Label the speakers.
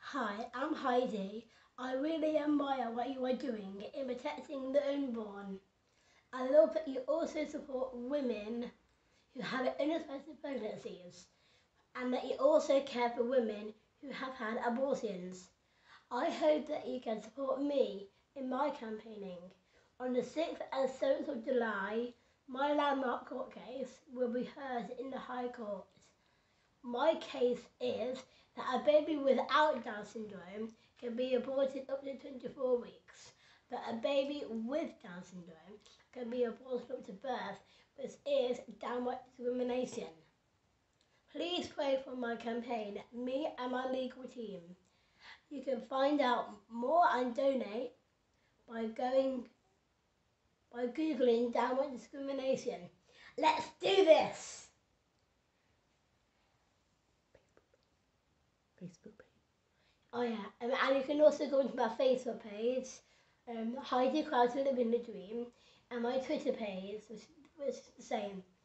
Speaker 1: Hi, I'm Heidi. I really admire what you are doing in protecting the unborn. I love that you also support women who have unexpected pregnancies and that you also care for women who have had abortions. I hope that you can support me in my campaigning. On the 6th and 7th of July, my landmark court case will be heard in the High Court. My case is that a baby without Down syndrome can be aborted up to 24 weeks, but a baby with Down syndrome can be aborted up to birth, which is downright discrimination. Please pray for my campaign, me and my legal team. You can find out more and donate by googling downright discrimination. Let's do this!
Speaker 2: Facebook page.
Speaker 1: Oh yeah, and you can also go into my Facebook page, Heidi Crowter Living the Dream, and my Twitter page, which is the same.